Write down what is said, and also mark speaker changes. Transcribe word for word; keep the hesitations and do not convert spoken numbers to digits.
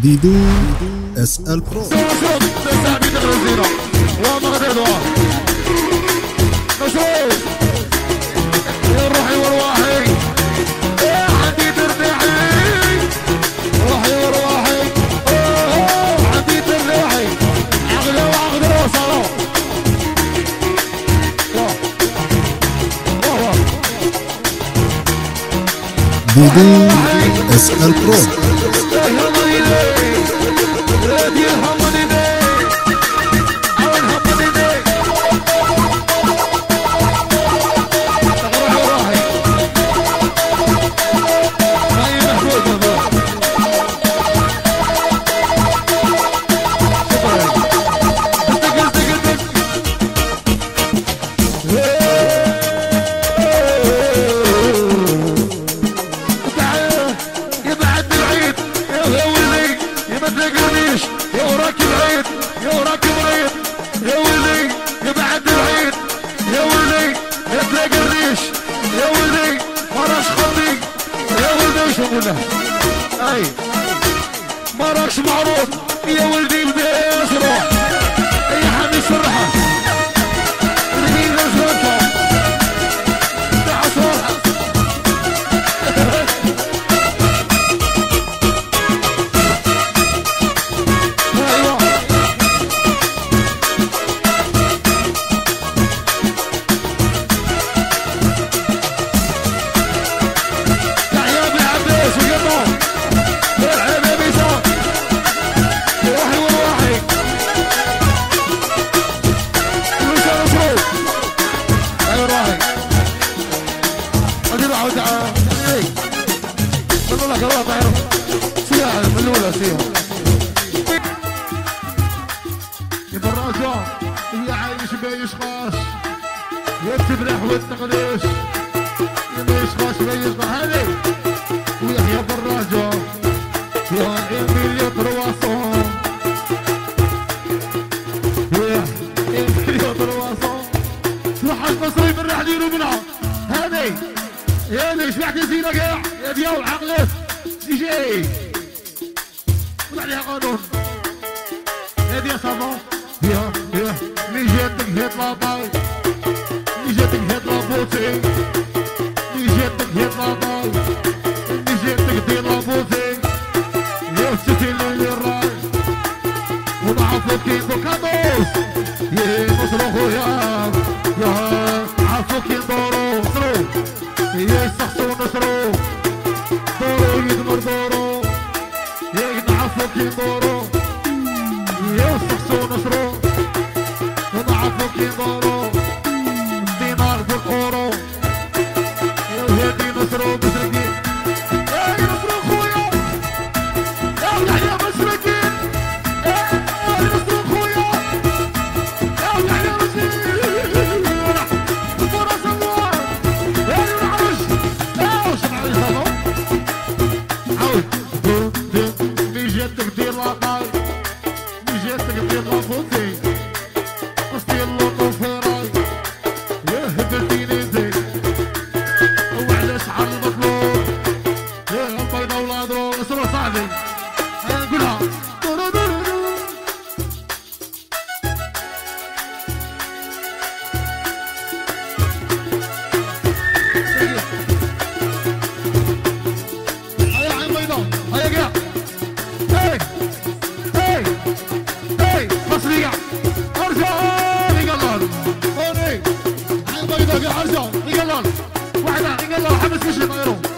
Speaker 1: ديدو اس ال برو
Speaker 2: روحي ورواحي يا حدي ترتاحي روحي ورواحي حدي ترتاحي عقله وعقله وصلوا
Speaker 1: ديدو اس ال برو
Speaker 2: اي ما راكش معروف يا ولدي البيس روح اي حد يسرحه اللي نزلته تعس روحه ايوه يتبرح والتقليش ما يشخاش ما يشخاش هذي ويحيى براجة يا إيميليو ترواسون يا إيميليو ترواسون روح المصري بالراح ديروا منها هذي يا ليش بعد زينة قاع يا ديال عقلت دي جي ولا عليها قانون يا ديال صافون يا يا مي جاتك هيت لاباي جاتك هاد لابوتي اللي جاتك هاد لاباي اللي جاتك دير لابوتي يا ستي اللي راي ونعرفو كيف كادوس يا نصرو خويا يا عرفو كي ندورو نصرو يا يسخسو نصرو دورو يدمر دورو يا نعرفو كي ندورو يا يسخسو نصرو ونعرفو كي ندورو نصرو مسرقين اي نصرو خويا يا يحيى مسرقين اي نصرو خويا يا يحيى مسرقين فرص الله يا العرش يا شنو عليه صالون عاود مي جاتك دير لاطاي مي جاتك دير لافوتي قصدي اللوطو فراي يا هبلتيني زين على المطلوب يا البيضة ولادو اسمه صاحبي نقولها دورو دورو دورو هيا عين بيضة هيا قاع هي هي هي مصرية ارجع يقلل هوني عين بيضة قاع ارجع يقلل واحدة يقلل حمس مشي طيرو